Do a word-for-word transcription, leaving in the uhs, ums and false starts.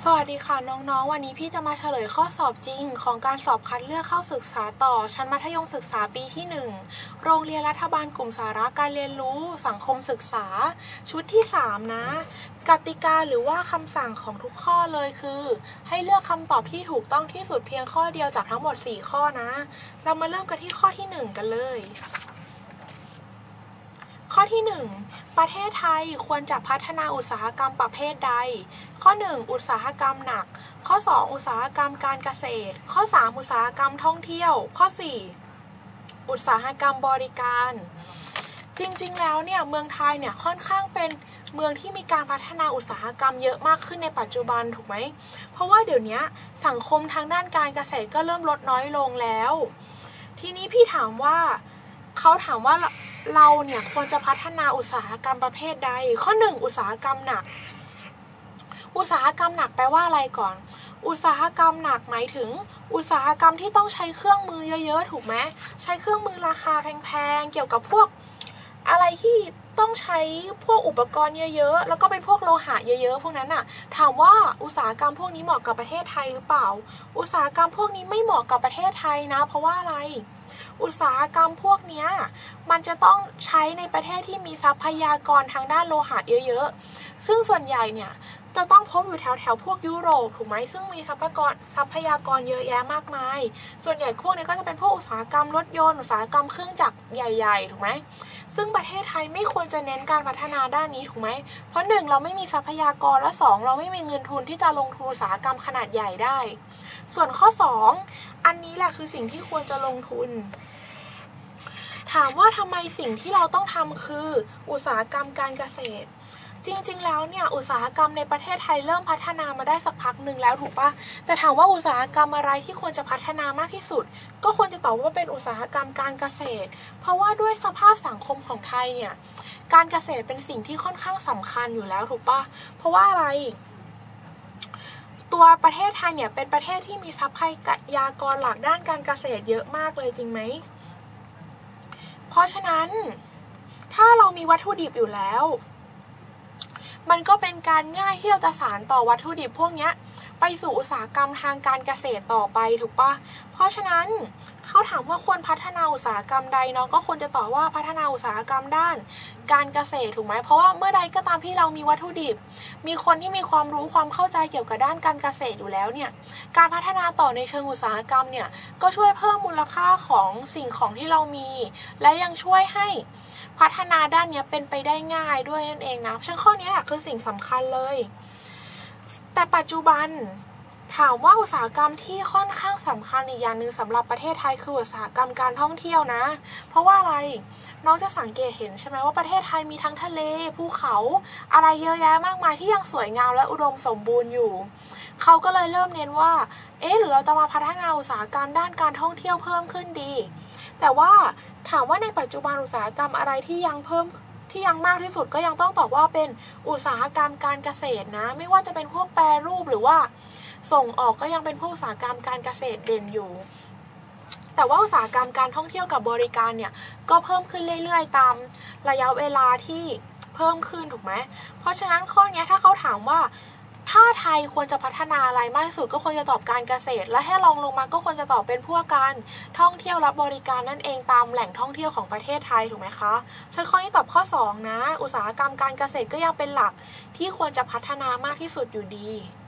สวัสดีค่ะน้องๆวันนี้พี่จะมาเฉลยข้อสอบจริงของการสอบคัดเลือกเข้าศึกษาต่อชั้นมัธยมศึกษาปีที่หนึ่งโรงเรียนรัฐบาลกลุ่มสาระการเรียนรู้สังคมศึกษาชุดที่สามนะกติกาหรือว่าคำสั่งของทุกข้อเลยคือให้เลือกคำตอบที่ถูกต้องที่สุดเพียงข้อเดียวจากทั้งหมดสี่ข้อนะเรามาเริ่มกันที่ข้อที่หนึ่งกันเลยข้อที่หนึ่งประเทศไทยควรจะพัฒนาอุตสาหกรรมประเภทใดข้อหนึ่งอุตสาหกรรมหนักข้อสองอุตสาหกรรมการเกษตรข้อสามอุตสาหกรรมท่องเที่ยวข้อสี่อุตสาหกรรมบริการจริงๆแล้วเนี่ยเมืองไทยเนี่ยค่อนข้างเป็นเมืองที่มีการพัฒนาอุตสาหกรรมเยอะมากขึ้นในปัจจุบันถูกไหมเพราะว่าเดี๋ยวนี้สังคมทางด้านการเกษตรก็เริ่มลดน้อยลงแล้วทีนี้พี่ถามว่าเขาถามว่าเราเนี่ยควรจะพัฒนาอุตสาหกรรมประเภทใดข้อหนึ่งอุตสาหกรรมหนักอุตสาหกรรมหนักแปลว่าอะไรก่อนอุตสาหกรรมหนักหมายถึงอุตสาหกรรมที่ต้องใช้เครื่องมือเยอะๆถูกไหมใช้เครื่องมือราคาแพงๆเกี่ยวกับพวกอะไรที่ต้องใช้พวกอุปกรณ์เยอะๆแล้วก็เป็นพวกโลหะเยอะๆพวกนั้นน่ะถามว่าอุตสาหกรรมพวกนี้เหมาะกับประเทศไทยหรือเปล่าอุตสาหกรรมพวกนี้ไม่เหมาะกับประเทศไทยนะเพราะว่าอะไรอุตสาหกรรมพวกนี้มันจะต้องใช้ในประเทศที่มีทรัพยากรทางด้านโลหะเยอะๆซึ่งส่วนใหญ่เนี่ยจะต้องพบอยู่แถวแถวพวกยุโรปถูกไหมซึ่งมีทรัพยากรทรัพยากรเยอะแยะมากมายส่วนใหญ่พวกนี้ก็จะเป็นพวกอุตสาหกรรมรถยนต์อุตสาหกรรมเครื่องจักรใหญ่ๆถูกไหมซึ่งประเทศไทยไม่ควรจะเน้นการพัฒนาด้านนี้ถูกไหมเพราะหนึ่งเราไม่มีทรัพยากรและสองเราไม่มีเงินทุนที่จะลงทุนอุตสาหกรรมขนาดใหญ่ได้ส่วนข้อสองอันนี้แหละคือสิ่งที่ควรจะลงทุนถามว่าทำไมสิ่งที่เราต้องทำคืออุตสาหกรรมการเกษตรจริงๆแล้วเนี่ยอุตสาหกรรมในประเทศไทยเริ่มพัฒนามาได้สักพักหนึ่งแล้วถูกปะแต่ถามว่าอุตสาหกรรมอะไรที่ควรจะพัฒนามากที่สุดก็ควรจะตอบว่าเป็นอุตสาหกรรมการเกษตรเพราะว่าด้วยสภาพสังคมของไทยเนี่ยการเกษตรเป็นสิ่งที่ค่อนข้างสำคัญอยู่แล้วถูกปะเพราะว่าอะไรตัวประเทศไทยเนี่ยเป็นประเทศที่มีทรัพยากรหลักด้านการเกษตรเยอะมากเลยจริงไหมเพราะฉะนั้นถ้าเรามีวัตถุดิบอยู่แล้วมันก็เป็นการง่ายที่เราจะสานต่อวัตถุดิบพวกนี้ไปสู่อุตสาหกรรมทางการเกษตรต่อไปถูกปะเพราะฉะนั้นเขาถามว่าควรพัฒนาอุตสาหกรรมใดเนาะก็ควรจะตอบว่าพัฒนาอุตสาหกรรมด้านการเกษตรถูกไหมเพราะว่าเมื่อใดก็ตามที่เรามีวัตถุดิบมีคนที่มีความรู้ความเข้าใจเกี่ยวกับด้านการเกษตรอยู่แล้วเนี่ยการพัฒนาต่อในเชิงอุตสาหกรรมเนี่ยก็ช่วยเพิ่มมูลค่าของสิ่งของที่เรามีและยังช่วยให้พัฒนาด้านนี้เป็นไปได้ง่ายด้วยนั่นเองนะฉะนั้นข้อนี้แหละคือสิ่งสำคัญเลยแต่ปัจจุบันถามว่าอุตสาหกรรมที่ค่อนข้างสำคัญอีกอย่างหนึ่งสำหรับประเทศไทยคืออุตสาหกรรมการท่องเที่ยวนะเพราะว่าอะไรน้องจะสังเกตเห็นใช่ไหมว่าประเทศไทยมีทั้งทะเลภูเขาอะไรเยอะแยะมากมายที่ยังสวยงามและอุดมสมบูรณ์อยู่เขาก็เลยเริ่มเน้นว่าเอ๊ะหรือเราจะมาพัฒนาอุตสาหกรรมด้านการท่องเที่ยวเพิ่มขึ้นดีแต่ว่าถามว่าในปัจจุบันอุตสาหกรรมอะไรที่ยังเพิ่มที่ยังมากที่สุดก็ยังต้องตอบว่าเป็นอุตสาหกรรมการเกษตรนะไม่ว่าจะเป็นพวกแปรรูปหรือว่าส่งออกก็ยังเป็นพวกอุตสาหกรรมการเกษตรเด่นอยู่แต่ว่าอุตสาหกรรมการท่องเที่ยวกับบริการเนี่ยก็เพิ่มขึ้นเรื่อยๆตามระยะเวลาที่เพิ่มขึ้นถูกไหมเพราะฉะนั้นข้อนี้ถ้าเขาถามว่าถ้าไทยควรจะพัฒนาอะไรมากที่สุดก็ควรจะตอบการเกษตรและถ้าลองลงมาก็ควรจะตอบเป็นพวกการท่องเที่ยวและบริการนั่นเองตามแหล่งท่องเที่ยวของประเทศไทยถูกไหมคะฉันข้อนี้ตอบข้อสองนะอุตสาหกรรมการเกษตรก็ยังเป็นหลักที่ควรจะพัฒนามากที่สุดอยู่ดี